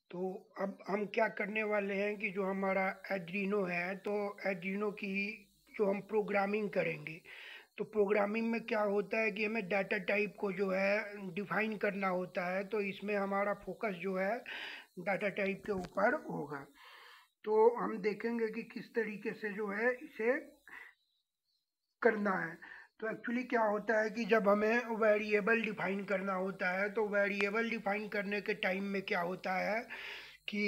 तो अब हम क्या करने वाले हैं कि जो हमारा एड्रीनो है, तो एड्रीनो की जो हम प्रोग्रामिंग करेंगे, तो प्रोग्रामिंग में क्या होता है कि हमें डाटा टाइप को जो है डिफाइन करना होता है। तो इसमें हमारा फोकस जो है डाटा टाइप के ऊपर होगा। तो हम देखेंगे कि किस तरीके से जो है इसे करना है। तो एक्चुअली क्या होता है कि जब हमें वेरिएबल डिफाइन करना होता है, तो वेरिएबल डिफाइन करने के टाइम में क्या होता है कि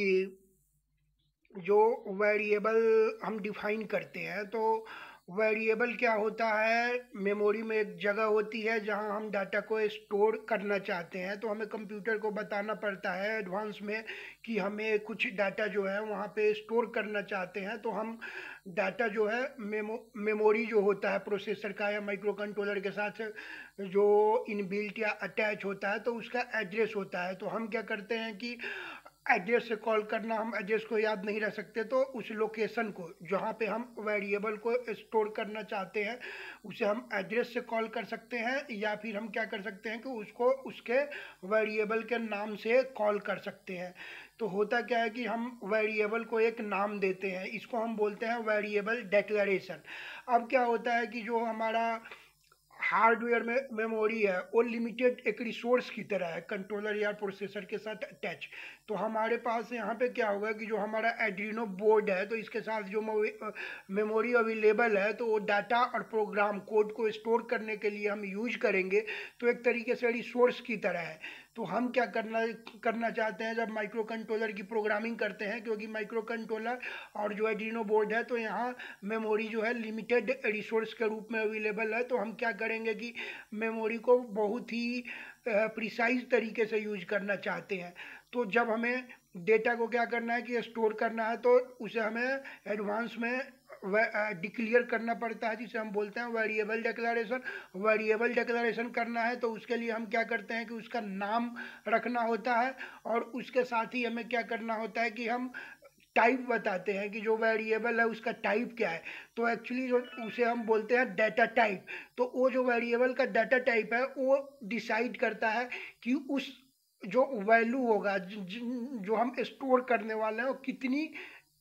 जो वेरिएबल हम डिफाइन करते हैं, तो वेरिएबल क्या होता है, मेमोरी में एक जगह होती है जहां हम डाटा को स्टोर करना चाहते हैं। तो हमें कंप्यूटर को बताना पड़ता है एडवांस में कि हमें कुछ डाटा जो है वहां पे स्टोर करना चाहते हैं। तो हम डाटा जो है मेमोरी जो होता है प्रोसेसर का या माइक्रो कंट्रोलर के साथ जो इनबिल्ट या अटैच होता है, तो उसका एड्रेस होता है। तो हम क्या करते हैं कि एड्रेस से कॉल करना, हम एड्रेस को याद नहीं रख सकते, तो उस लोकेशन को जहाँ पे हम वेरिएबल को स्टोर करना चाहते हैं उसे हम एड्रेस से कॉल कर सकते हैं, या फिर हम क्या कर सकते हैं कि उसको उसके वेरिएबल के नाम से कॉल कर सकते हैं। तो होता क्या है कि हम वेरिएबल को एक नाम देते हैं, इसको हम बोलते हैं वेरिएबल डेक्लेरेशन। अब क्या होता है कि जो हमारा हार्डवेयर में मेमोरी है वो लिमिटेड एक रिसोर्स की तरह है कंट्रोलर या प्रोसेसर के साथ अटैच। तो हमारे पास यहाँ पे क्या होगा कि जो हमारा एड्रीनो बोर्ड है, तो इसके साथ जो मेमोरी अवेलेबल है, तो वो डाटा और प्रोग्राम कोड को स्टोर करने के लिए हम यूज करेंगे। तो एक तरीके से रिसोर्स की तरह है। तो हम क्या करना करना चाहते हैं जब माइक्रो कंट्रोलर की प्रोग्रामिंग करते हैं, क्योंकि माइक्रो कंट्रोलर और जो एड्रीनो बोर्ड है, तो यहाँ मेमोरी जो है लिमिटेड रिसोर्स के रूप में अवेलेबल है। तो हम क्या करेंगे कि मेमोरी को बहुत ही प्रिसाइज तरीके से यूज करना चाहते हैं। तो जब हमें डेटा को क्या करना है कि स्टोर करना है, तो उसे हमें एडवांस में डिक्लेयर करना पड़ता है, जिसे हम बोलते हैं वेरिएबल डिक्लेरेशन। वेरिएबल डिक्लेरेशन करना है तो उसके लिए हम क्या करते हैं कि उसका नाम रखना होता है, और उसके साथ ही हमें क्या करना होता है कि हम टाइप बताते हैं कि जो वेरिएबल है उसका टाइप क्या है। तो एक्चुअली जो उसे हम बोलते हैं डाटा टाइप। तो वो जो वेरिएबल का डाटा टाइप है वो डिसाइड करता है कि उस जो वैल्यू होगा जो हम स्टोर करने वाले हैं वो कितनी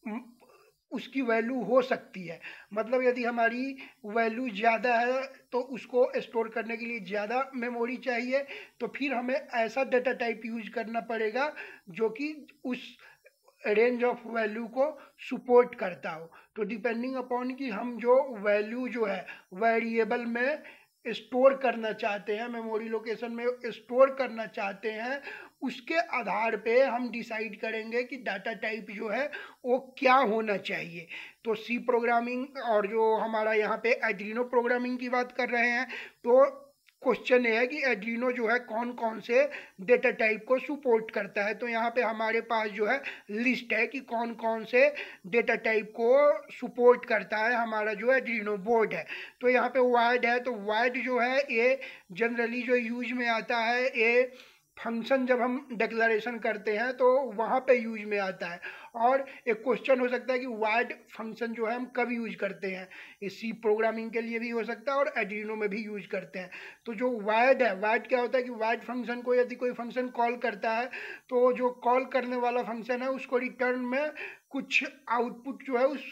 उसकी वैल्यू हो सकती है। मतलब यदि हमारी वैल्यू ज़्यादा है तो उसको स्टोर करने के लिए ज़्यादा मेमोरी चाहिए, तो फिर हमें ऐसा डाटा टाइप यूज करना पड़ेगा जो कि उस रेंज ऑफ वैल्यू को सपोर्ट करता हो। तो डिपेंडिंग अपॉन कि हम जो वैल्यू जो है वेरिएबल में स्टोर करना चाहते हैं, मेमोरी लोकेशन में स्टोर करना चाहते हैं, उसके आधार पे हम डिसाइड करेंगे कि डाटा टाइप जो है वो क्या होना चाहिए। तो सी प्रोग्रामिंग और जो हमारा यहाँ पे एड्रीनो प्रोग्रामिंग की बात कर रहे हैं, तो क्वेश्चन ये है कि एड्रीनो जो है कौन कौन से डेटा टाइप को सपोर्ट करता है। तो यहाँ पे हमारे पास जो है लिस्ट है कि कौन कौन से डेटा टाइप को सपोर्ट करता है हमारा जो एड्रीनो बोर्ड है। तो यहाँ पे वाइड है, तो वाइड जो है ये जनरली जो यूज में आता है, ये फंक्शन जब हम डिक्लेरेशन करते हैं तो वहाँ पे यूज में आता है। और एक क्वेश्चन हो सकता है कि वाइड फंक्शन जो है हम कब यूज करते हैं, ये सी प्रोग्रामिंग के लिए भी हो सकता है और एड्रीनो में भी यूज करते हैं। तो जो वाइड है, वाइड क्या होता है कि वाइड फंक्शन को यदि कोई फंक्शन कॉल करता है, तो जो कॉल करने वाला फंक्शन है उसको रिटर्न में कुछ आउटपुट जो है उस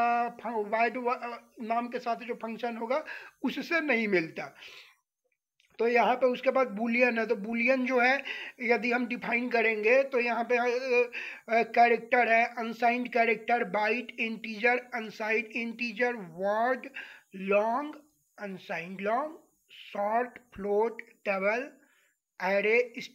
वाइड नाम के साथ जो फंक्शन होगा उससे नहीं मिलता। तो यहाँ पे उसके बाद बुलियन है, तो बुलियन जो है यदि हम डिफाइन करेंगे तो यहाँ पे कैरेक्टर है, unsigned character, byte, integer, unsigned integer, word, long, unsigned long, short, float, double, array,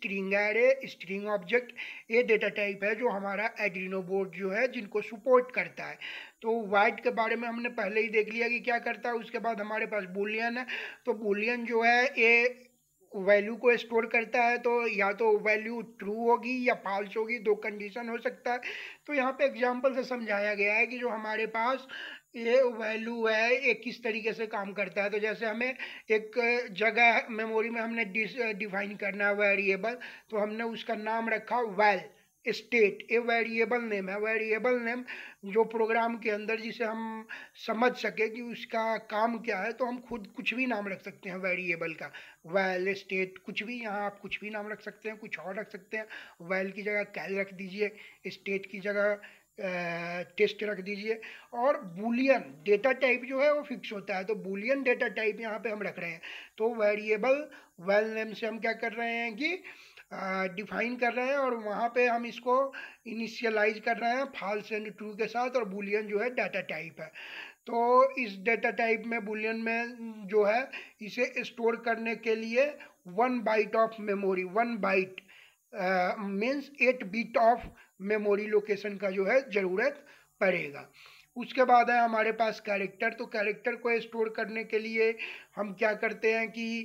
string object. ये डेटा टाइप है जो हमारा एड्रीनो बोर्ड जो है जिनको सपोर्ट करता है। तो वाइट के बारे में हमने पहले ही देख लिया कि क्या करता है। उसके बाद हमारे पास बुलियन है, तो बुलियन जो है ये वैल्यू को स्टोर करता है। तो या तो वैल्यू ट्रू होगी या फॉल्स होगी, दो कंडीशन हो सकता है। तो यहाँ पे एग्जांपल से समझाया गया है कि जो हमारे पास ये वैल्यू है ये किस तरीके से काम करता है। तो जैसे हमें एक जगह मेमोरी में हमने डिफाइन करना है वेरिएबल, तो हमने उसका नाम रखा val. State a variable name है। वेरिएबल नेम जो प्रोग्राम के अंदर जिसे हम समझ सके कि उसका काम क्या है, तो हम खुद कुछ भी नाम रख सकते हैं वेरिएबल का। वैल, स्टेट, कुछ भी, यहाँ आप कुछ भी नाम रख सकते हैं, कुछ और रख सकते हैं। वैल की जगह कैल रख दीजिए, स्टेट की जगह टेस्ट रख दीजिए। और बूलियन डेटा टाइप जो है वो फिक्स होता है, तो बूलियन डेटा टाइप यहाँ पे हम रख रहे हैं। तो वेरिएबल वैल नेम से हम क्या कर रहे हैं कि डिफाइन कर रहे हैं, और वहाँ पे हम इसको इनिशियलाइज कर रहे हैं फॉल्स एंड ट्रू के साथ। और बूलियन जो है डाटा टाइप है। तो इस डाटा टाइप में, बूलियन में जो है, इसे स्टोर करने के लिए 1 byte of memory, 1 byte means 8 bit of memory location का जो है ज़रूरत पड़ेगा। उसके बाद है हमारे पास कैरेक्टर। तो कैरेक्टर को स्टोर करने के लिए हम क्या करते हैं कि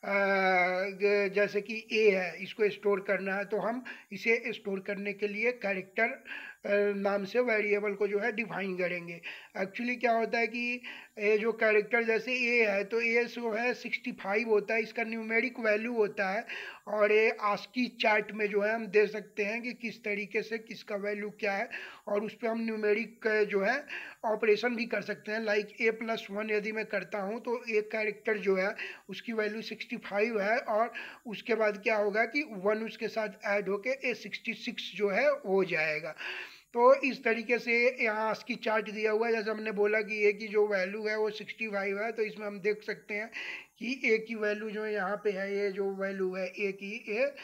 जैसे कि ए है, इसको स्टोर करना है, तो हम इसे स्टोर करने के लिए कैरेक्टर नाम से वेरिएबल को जो है डिफाइन करेंगे। एक्चुअली क्या होता है कि ये जो कैरेक्टर, जैसे ए है, तो ए जो है 65 होता है, इसका न्यूमेरिक वैल्यू होता है। और ये आस्की चार्ट में जो है हम दे सकते हैं कि किस तरीके से किसका वैल्यू क्या है, और उस पर हम न्यूमेरिक जो है ऑपरेशन भी कर सकते हैं। लाइक A+1 यदि मैं करता हूँ, तो एक कैरेक्टर जो है उसकी वैल्यू 65 है, और उसके बाद क्या होगा कि 1 उसके साथ ऐड होके A66 जो है हो जाएगा। तो इस तरीके से यहाँ ASCII चार्ट दिया हुआ है। जैसे हमने बोला कि ए की जो वैल्यू है वो 65 है, तो इसमें हम देख सकते हैं कि ए की वैल्यू जो है यहाँ पे है, ये जो वैल्यू है ए की, ए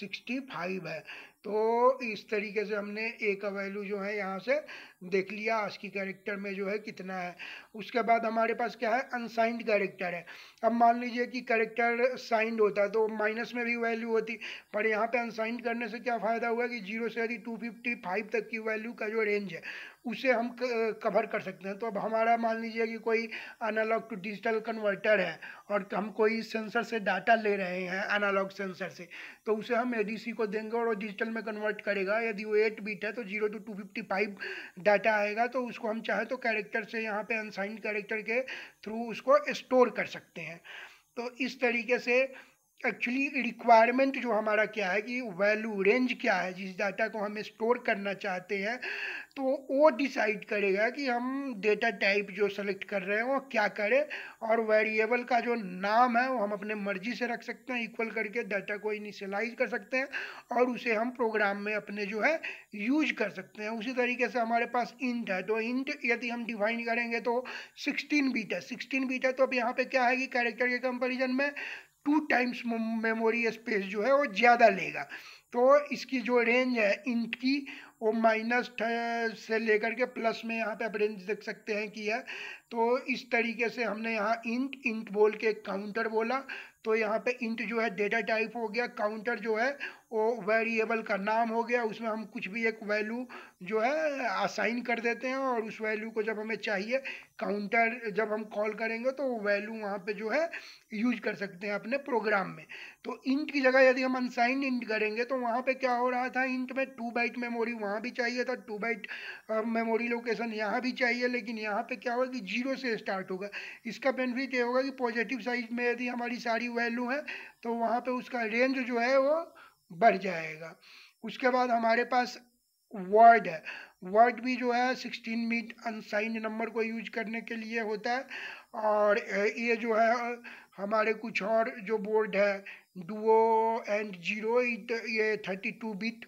65 है। तो इस तरीके से हमने ए का वैल्यू जो है यहाँ से देख लिया ASCII कैरेक्टर में जो है कितना है। उसके बाद हमारे पास क्या है, अनसाइंड कैरेक्टर है। अब मान लीजिए कि कैरेक्टर साइंड होता तो माइनस में भी वैल्यू होती, पर यहाँ पे अनसाइंड करने से क्या फ़ायदा हुआ कि 0 से यदि 255 तक की वैल्यू का जो रेंज है उसे हम कवर कर सकते हैं। तो अब हमारा मान लीजिए कि कोई एनालॉग टू डिजिटल कन्वर्टर है, और हम कोई सेंसर से डाटा ले रहे हैं एनालॉग सेंसर से, तो उसे हम एडीसी को देंगे और वो डिजिटल में कन्वर्ट करेगा। यदि वो 8 बिट है तो 0 to 255 डाटा आएगा, तो उसको हम चाहे तो कैरेक्टर से, यहाँ पे अनसाइंड कैरेक्टर के थ्रू उसको स्टोर कर सकते हैं। तो इस तरीके से एक्चुअली रिक्वायरमेंट जो हमारा क्या है कि वैल्यू रेंज क्या है जिस डाटा को हम स्टोर करना चाहते हैं, तो वो डिसाइड करेगा कि हम डेटा टाइप जो सेलेक्ट कर रहे हैं वो क्या करें। और वेरिएबल का जो नाम है वो हम अपने मर्जी से रख सकते हैं, इक्वल करके डाटा को इनिशियलाइज कर सकते हैं, और उसे हम प्रोग्राम में अपने जो है यूज कर सकते हैं। उसी तरीके से हमारे पास इंट है, तो इंट यदि हम डिफाइन करेंगे तो 16 बीट है। 16 बीट है, तो अब यहाँ पे क्या है कि कैरेक्टर के कंपेरिजन में 2 टाइम्स मेमोरी स्पेस जो है वो ज़्यादा लेगा। तो इसकी जो रेंज है इंट की, वो माइनस से लेकर के प्लस में यहाँ पे आप रेंज देख सकते हैं कि है। तो इस तरीके से हमने यहाँ इंट इंट बोल के काउंटर बोला, तो यहाँ पे इंट जो है डेटा टाइप हो गया, काउंटर जो है वो वेरिएबल का नाम हो गया। उसमें हम कुछ भी एक वैल्यू जो है असाइन कर देते हैं, और उस वैल्यू को जब हमें चाहिए काउंटर जब हम कॉल करेंगे तो वो वैल्यू वहाँ पे जो है यूज कर सकते हैं अपने प्रोग्राम में। तो इंट की जगह यदि हम अनसाइंड इंट करेंगे, तो वहाँ पे क्या हो रहा था, इंट में 2 बाइट मेमोरी वहाँ भी चाहिए था, 2 बाइट मेमोरी लोकेशन यहाँ भी चाहिए, लेकिन यहाँ पे क्या होगा कि 0 से स्टार्ट होगा। इसका बेनिफिट ये होगा कि पॉजिटिव साइड में यदि हमारी सारी वैल्यू है, तो वहाँ पे उसका रेंज जो है वो बढ़ जाएगा। उसके बाद हमारे पास वर्ड है। वर्ड भी जो है 16 बिट अनसाइंड नंबर को यूज करने के लिए होता है। और ये जो है हमारे कुछ और जो बोर्ड है, डुओ एंड जीरो, ये 32 बिट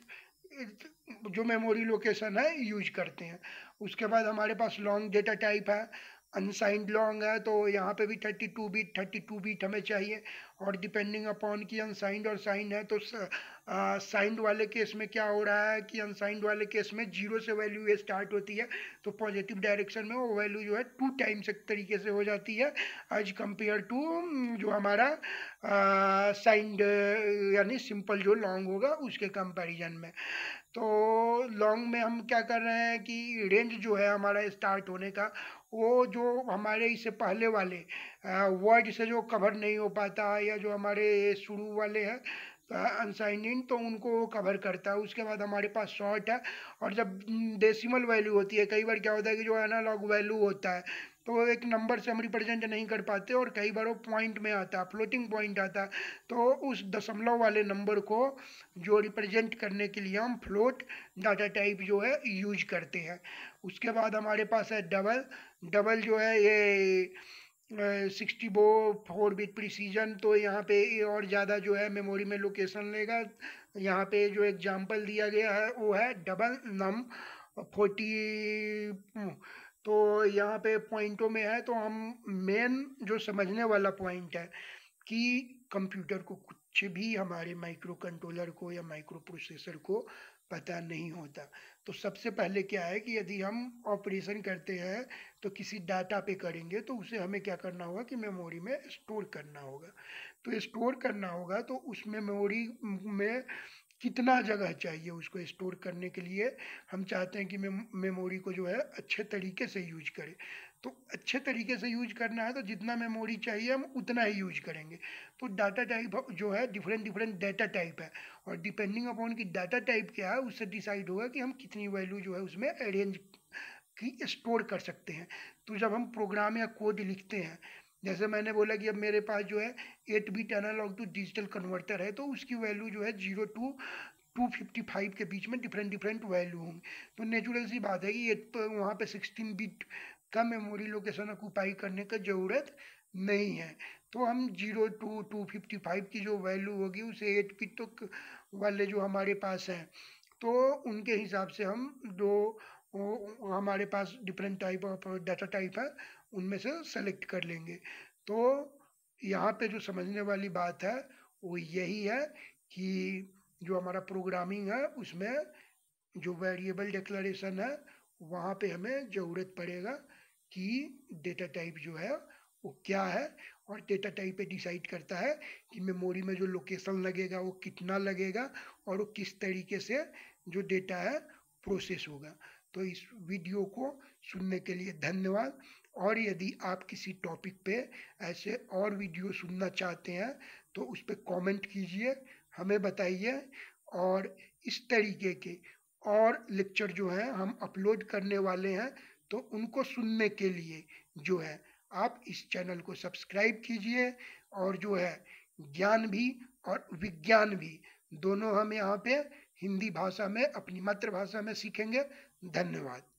जो मेमोरी लोकेशन है यूज करते हैं। उसके बाद हमारे पास लॉन्ग डेटा टाइप है, अनसाइंड लॉन्ग है, तो यहाँ पे भी 32 बिट हमें चाहिए। और डिपेंडिंग अपॉन कि अनसाइंड और साइंड है, तो साइंड वाले केस में क्या हो रहा है कि अनसाइंड वाले केस में 0 से वैल्यू स्टार्ट होती है, तो पॉजिटिव डायरेक्शन में वो वैल्यू जो है 2 टाइम्स एक तरीके से हो जाती है एज कंपेयर टू जो हमारा साइंड यानी सिंपल जो लॉन्ग होगा उसके कंपैरिजन में। तो लॉन्ग में हम क्या कर रहे हैं कि रेंज जो है हमारा स्टार्ट होने का, वो जो हमारे इससे पहले वाले वर्ड से जो कवर नहीं हो पाता, या जो हमारे शुरू वाले हैं अनसाइंड, तो उनको कवर करता है। उसके बाद हमारे पास शॉर्ट है। और जब डेसिमल वैल्यू होती है, कई बार क्या होता है कि जो एनालॉग वैल्यू होता है तो एक नंबर से हम रिप्रेजेंट नहीं कर पाते और कई बार वो पॉइंट में आता है, फ्लोटिंग पॉइंट आता है। तो उस दशमलव वाले नंबर को जो रिप्रेजेंट करने के लिए हम फ्लोट डाटा टाइप जो है यूज करते हैं। उसके बाद हमारे पास है डबल। डबल जो है ये 64 बिट प्रिसीजन, तो यहाँ पे ये और ज़्यादा जो है मेमोरी में लोकेशन लेगा। यहाँ पे जो एग्जांपल दिया गया है वो है डबल नम 40। तो यहाँ पे पॉइंटों में है, तो हम मेन जो समझने वाला पॉइंट है कि कंप्यूटर को कुछ भी हमारे माइक्रो कंट्रोलर को या माइक्रो प्रोसेसर को पता नहीं होता। तो सबसे पहले क्या है कि यदि हम ऑपरेशन करते हैं तो किसी डाटा पे करेंगे, तो उसे हमें क्या करना होगा कि मेमोरी में स्टोर करना होगा। तो स्टोर करना होगा तो उस मेमोरी में कितना जगह चाहिए उसको स्टोर करने के लिए। हम चाहते हैं कि मेमोरी को जो है अच्छे तरीके से यूज करें। तो अच्छे तरीके से यूज करना है तो जितना मेमोरी चाहिए हम उतना ही यूज करेंगे। तो डाटा टाइप जो है डिफरेंट डिफरेंट डाटा टाइप है, और डिपेंडिंग अपॉन कि डाटा टाइप क्या है उससे डिसाइड होगा कि हम कितनी वैल्यू जो है उसमें अरेंज की स्टोर कर सकते हैं। तो जब हम प्रोग्राम या कोड लिखते हैं, जैसे मैंने बोला कि अब मेरे पास जो है 8 bit analog to digital converter है, तो उसकी वैल्यू जो है 0 to 255 के बीच में डिफरेंट डिफरेंट वैल्यू होंगी। तो नेचुरल सी बात है कि ये तो वहाँ पे 16 बिट का मेमोरी लोकेशन ऑक्यूपाई करने का ज़रूरत नहीं है। तो हम 0 to 255 की जो वैल्यू होगी उसे 8 बिट तक वाले जो हमारे पास हैं, तो उनके हिसाब से हम दो हमारे पास different type of data type है उनमें से सेलेक्ट कर लेंगे। तो यहाँ पे जो समझने वाली बात है वो यही है कि जो हमारा प्रोग्रामिंग है उसमें जो वेरिएबल डिक्लेरेशन है वहाँ पे हमें ज़रूरत पड़ेगा कि डेटा टाइप जो है वो क्या है, और डेटा टाइप पे डिसाइड करता है कि मेमोरी में जो लोकेशन लगेगा वो कितना लगेगा और वो किस तरीके से जो डेटा है प्रोसेस होगा। तो इस वीडियो को सुनने के लिए धन्यवाद। और यदि आप किसी टॉपिक पे ऐसे और वीडियो सुनना चाहते हैं तो उस पर कमेंट कीजिए, हमें बताइए। और इस तरीके के और लेक्चर जो है हम अपलोड करने वाले हैं, तो उनको सुनने के लिए जो है आप इस चैनल को सब्सक्राइब कीजिए। और जो है ज्ञान भी और विज्ञान भी दोनों हम यहाँ पे हिंदी भाषा में अपनी मातृभाषा में सीखेंगे। धन्यवाद।